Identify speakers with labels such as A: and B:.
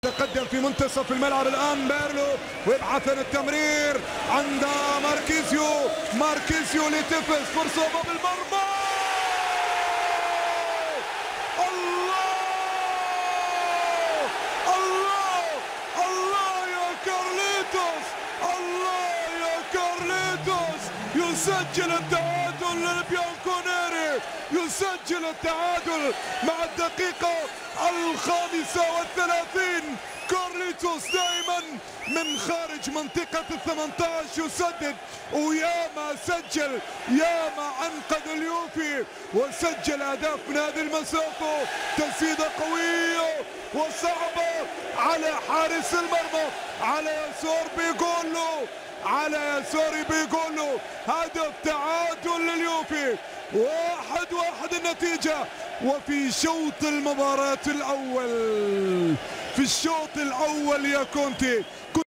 A: تقدم في منتصف الملعب الآن بيرلو ويبحث عن التمرير عند ماركيزيو لتفز فرصة باب المرمى. الله الله الله يا كارليتوس، الله يا كارليتوس يسجل التعادل للبيانكونيري، يسجل التعادل مع الدقيقة 35. كارليتوس دائما من خارج منطقة ال18 يسدد، وياما سجل، ياما انقذ اليوفي وسجل اهداف من هذه المسافة. تسديدة قوية وصعبة على حارس المرمى، على يسار بيقول له هدف تعادل لليوفي، 1-1 النتيجة. وفي شوط المباراة الأول، في الشوط الأول يا كونتي